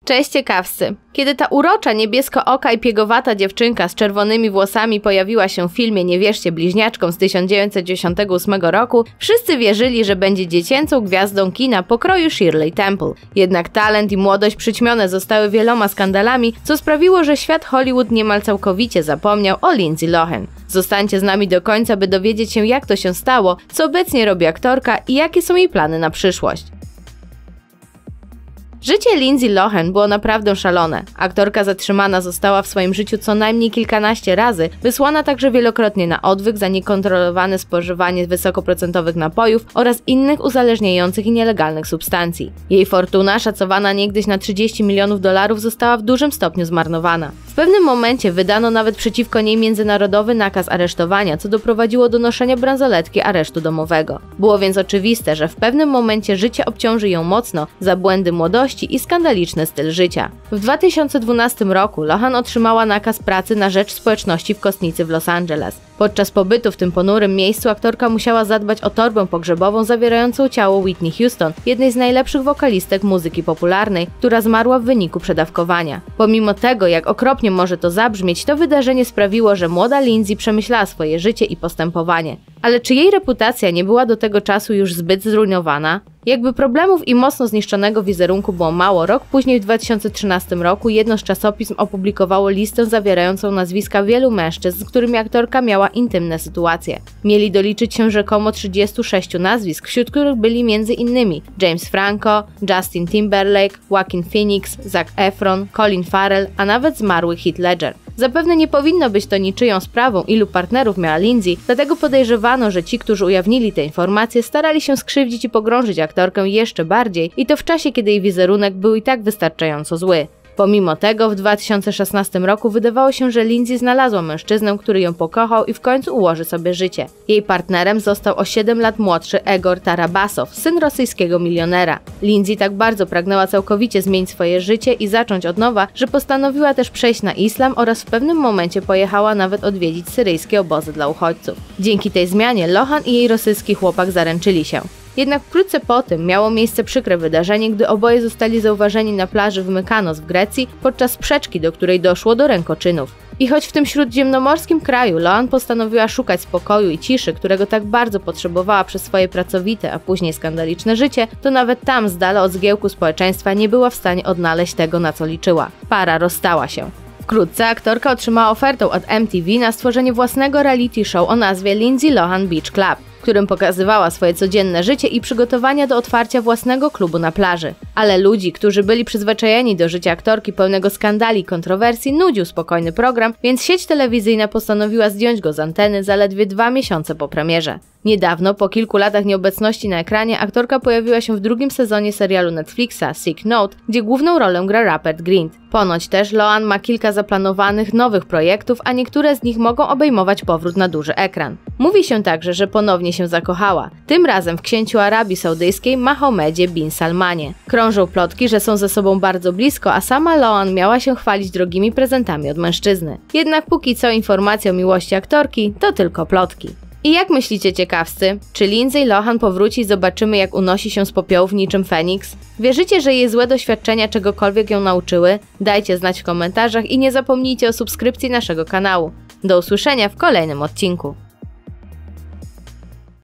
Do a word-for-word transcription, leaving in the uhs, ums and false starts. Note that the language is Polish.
Cześć ciekawscy! Kiedy ta urocza, niebieskooka i piegowata dziewczynka z czerwonymi włosami pojawiła się w filmie Nie wierzcie bliźniaczkom z tysiąc dziewięćset dziewięćdziesiątego ósmego roku, wszyscy wierzyli, że będzie dziecięcą gwiazdą kina pokroju Shirley Temple. Jednak talent i młodość przyćmione zostały wieloma skandalami, co sprawiło, że świat Hollywood niemal całkowicie zapomniał o Lindsay Lohan. Zostańcie z nami do końca, by dowiedzieć się, jak to się stało, co obecnie robi aktorka i jakie są jej plany na przyszłość. Życie Lindsay Lohan było naprawdę szalone. Aktorka zatrzymana została w swoim życiu co najmniej kilkanaście razy, wysłana także wielokrotnie na odwyk za niekontrolowane spożywanie wysokoprocentowych napojów oraz innych uzależniających i nielegalnych substancji. Jej fortuna, szacowana niegdyś na trzydzieści milionów dolarów, została w dużym stopniu zmarnowana. W pewnym momencie wydano nawet przeciwko niej międzynarodowy nakaz aresztowania, co doprowadziło do noszenia bransoletki aresztu domowego. Było więc oczywiste, że w pewnym momencie życie obciąży ją mocno za błędy młodości i skandaliczny styl życia. W dwa tysiące dwunastym roku Lohan otrzymała nakaz pracy na rzecz społeczności w kostnicy w Los Angeles. Podczas pobytu w tym ponurym miejscu aktorka musiała zadbać o torbę pogrzebową zawierającą ciało Whitney Houston, jednej z najlepszych wokalistek muzyki popularnej, która zmarła w wyniku przedawkowania. Pomimo tego, jak okropnie może to zabrzmieć, to wydarzenie sprawiło, że młoda Lindsay przemyślała swoje życie i postępowanie. Ale czy jej reputacja nie była do tego czasu już zbyt zrujnowana? Jakby problemów i mocno zniszczonego wizerunku było mało, rok później w dwa tysiące trzynastym roku jedno z czasopism opublikowało listę zawierającą nazwiska wielu mężczyzn, z którymi aktorka miała intymne sytuacje. Mieli doliczyć się rzekomo trzydziestu sześciu nazwisk, wśród których byli między innymi James Franco, Justin Timberlake, Joaquin Phoenix, Zac Efron, Colin Farrell, a nawet zmarły Heath Ledger. Zapewne nie powinno być to niczyją sprawą, ilu partnerów miała Lindsay, dlatego podejrzewano, że ci, którzy ujawnili te informacje, starali się skrzywdzić i pogrążyć aktorkę jeszcze bardziej, i to w czasie, kiedy jej wizerunek był i tak wystarczająco zły. Pomimo tego w dwa tysiące szesnastym roku wydawało się, że Lindsay znalazła mężczyznę, który ją pokochał i w końcu ułoży sobie życie. Jej partnerem został o siedem lat młodszy Egor Tarabasow, syn rosyjskiego milionera. Lindsay tak bardzo pragnęła całkowicie zmienić swoje życie i zacząć od nowa, że postanowiła też przejść na islam oraz w pewnym momencie pojechała nawet odwiedzić syryjskie obozy dla uchodźców. Dzięki tej zmianie Lohan i jej rosyjski chłopak zaręczyli się. Jednak wkrótce po tym miało miejsce przykre wydarzenie, gdy oboje zostali zauważeni na plaży w Mykonos w Grecji podczas sprzeczki, do której doszło do rękoczynów. I choć w tym śródziemnomorskim kraju Lohan postanowiła szukać spokoju i ciszy, którego tak bardzo potrzebowała przez swoje pracowite, a później skandaliczne życie, to nawet tam, z dala od zgiełku społeczeństwa, nie była w stanie odnaleźć tego, na co liczyła. Para rozstała się. Wkrótce aktorka otrzymała ofertę od M T V na stworzenie własnego reality show o nazwie Lindsay Lohan Beach Club, w którym pokazywała swoje codzienne życie i przygotowania do otwarcia własnego klubu na plaży. Ale ludzi, którzy byli przyzwyczajeni do życia aktorki pełnego skandali i kontrowersji, nudził spokojny program, więc sieć telewizyjna postanowiła zdjąć go z anteny zaledwie dwa miesiące po premierze. Niedawno, po kilku latach nieobecności na ekranie, aktorka pojawiła się w drugim sezonie serialu Netflixa Sick Note, gdzie główną rolę gra Rupert Grint. Ponoć też Lohan ma kilka zaplanowanych nowych projektów, a niektóre z nich mogą obejmować powrót na duży ekran. Mówi się także, że ponownie się zakochała, tym razem w księciu Arabii Saudyjskiej Mahomedzie bin Salmanie. Krążą plotki, że są ze sobą bardzo blisko, a sama Lohan miała się chwalić drogimi prezentami od mężczyzny. Jednak póki co informacje o miłości aktorki to tylko plotki. I jak myślicie ciekawscy? Czy Lindsay Lohan powróci i zobaczymy, jak unosi się z popiołów niczym Feniks? Wierzycie, że jej złe doświadczenia czegokolwiek ją nauczyły? Dajcie znać w komentarzach i nie zapomnijcie o subskrypcji naszego kanału. Do usłyszenia w kolejnym odcinku.